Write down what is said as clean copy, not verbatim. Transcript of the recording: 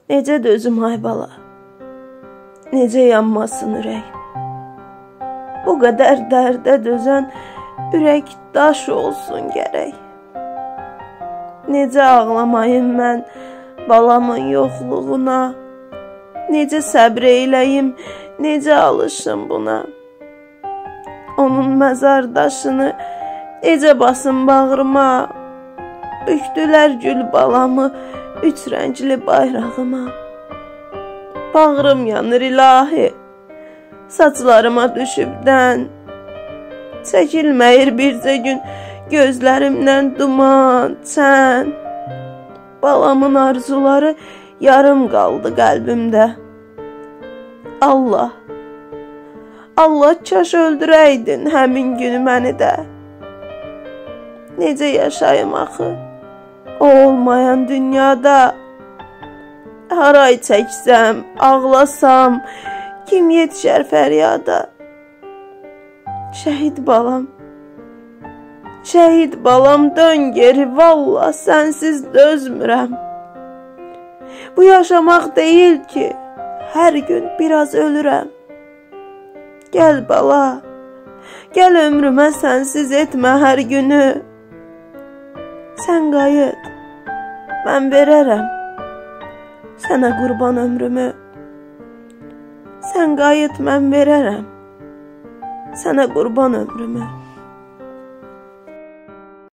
Necə dözüm ay bala, necə yanmasın ürək. Bu qədər dərdə dözən ürək daş olsun gərək. Necə ağlamayım mən balamın yoxluğuna, necə səbr eyləyim, necə alışım buna. Onun məzar daşını necə basım bağrıma, bükdülər gül balamı üç rəngli bayrağıma. Bağrım yanır ilahi, saçlarıma düşübdən, çəkilməyir bircə gün gözlərimdən duman, çən. Balamın arzuları yarım qaldı qəlbimdə. Allah, Allah kaş öldürəydin həmin günü məni də. Necə yaşayım axı, o olmayan dünyada. Haray çəksəm, ağlasam, kim yetişər fəryada. Şəhid balam, şəhid balam dön geri, vallah sənsiz dözmürəm. Bu yaşamaq deyil ki, hər gün biraz ölürəm. Gəl bala, gəl ömrümə sənsiz etmə hər günü. Sən qayıt, mən verərəm sənə qurban ömrümü. Sən qayıt, mən verərəm sənə qurban ömrümü.